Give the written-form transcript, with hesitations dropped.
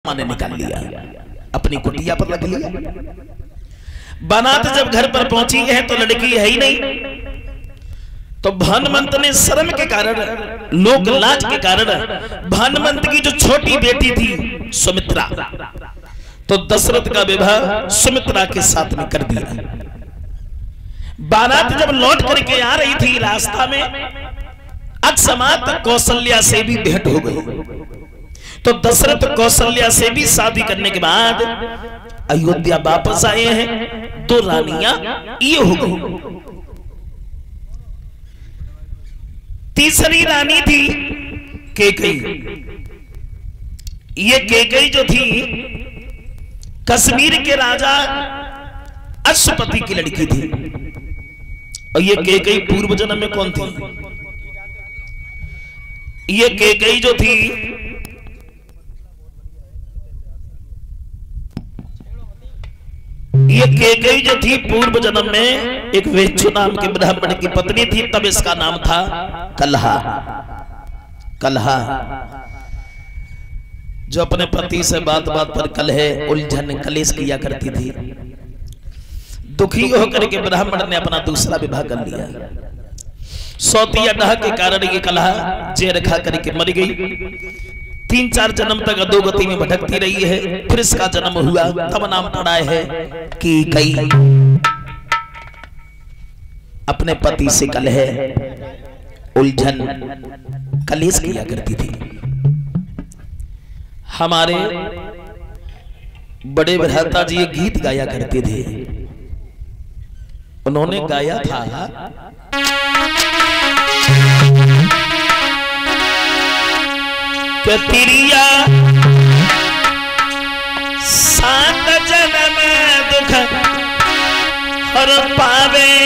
ने निकाल लिया, अपनी कुटिया पर रख लिया। बारात जब घर पर पहुंची है तो लड़की है ही नहीं, तो भानुमंत ने शर्म के कारण, लोक लाज के कारण भानुमंत की जो छोटी बेटी थी सुमित्रा, तो दशरथ का विवाह सुमित्रा के साथ में कर दिया। बारात जब लौट करके आ रही थी, रास्ता में अकस्मात कौशल्या से भी भेंट हो गई। तो दशरथ कौशल्या से भी शादी करने के बाद अयोध्या वापस आए हैं। दो रानियां ये हो गई। तीसरी रानी थी कैकेयी। ये कैकेयी जो थी कश्मीर के राजा अश्वपति की लड़की थी। और ये कैकेयी पूर्व जन्म में कौन थी? ये कैकेयी जो थी ये कैकेयी जो थी पूर्व जन्म में एक वेच्छु नाम के ब्राह्मण की पत्नी थी। तब इसका नाम था कलहा। कलहा जो अपने पति से बात बात पर कलह उलझन कलेश किया करती थी। दुखी होकर के ब्राह्मण ने अपना दूसरा विवाह कर लिया। सौती अड्डा के कारण ये कलहा जेर खा करके मर गई। 3-4 जन्म तक अधोगति में भटकती रही है। फिर इसका जन्म हुआ, तब नाम पड़ा है कैकेयी। अपने पति से कलह उलझन कलेश किया करती थी। हमारे बड़े भ्राता जी ये गीत गाया करते थे। उन्होंने गाया था कि तिरिया 7 जन्म दुख हर पावे